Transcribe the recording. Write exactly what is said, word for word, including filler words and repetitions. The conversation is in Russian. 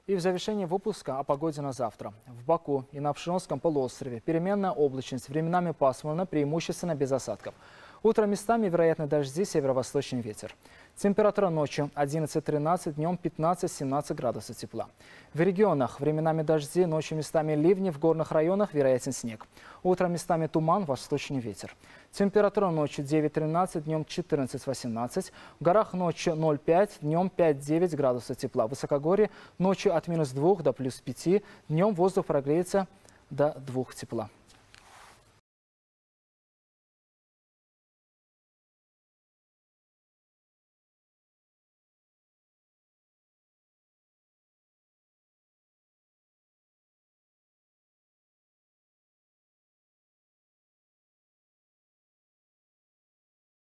И в завершении выпуска о погоде на завтра. В Баку и на Пшеновском полуострове переменная облачность, временами пасмурно, преимущественно без осадков. Утром местами вероятны дожди, северо-восточный ветер. Температура ночью одиннадцать-тринадцать, днем пятнадцать-семнадцать градусов тепла. В регионах временами дожди, ночью местами ливни, в горных районах вероятен снег. Утром местами туман, восточный ветер. Температура ночью девять-тринадцать, днем четырнадцать-восемнадцать. В горах ночью ноль-пять, днем пять-девять градусов тепла. В высокогорье ночью от минус двух до плюс пяти, днем воздух прогреется до двух тепла.